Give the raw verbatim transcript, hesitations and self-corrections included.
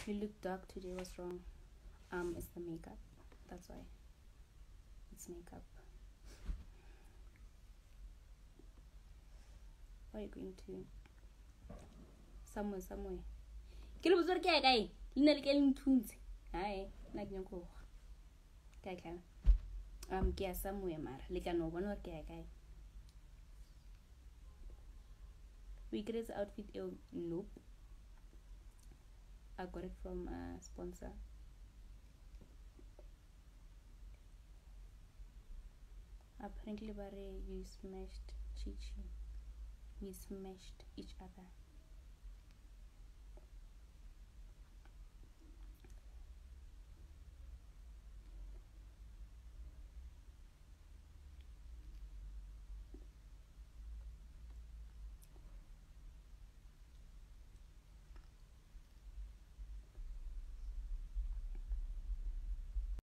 You look dark today. What's wrong? Um, it's the makeup. That's why. It's makeup. Why are you going to? Somewhere, somewhere. Kilo buzor kaya kay. Lina likelin tunes. Hi, like nyoko. Kaya kaya. Um, kaya somewhere mar. Lika no one or kaya kaya. Weekend's outfit. Oh, nope. I got it from a sponsor. Apparently, Bare, you smashed Chichi. We smashed each other.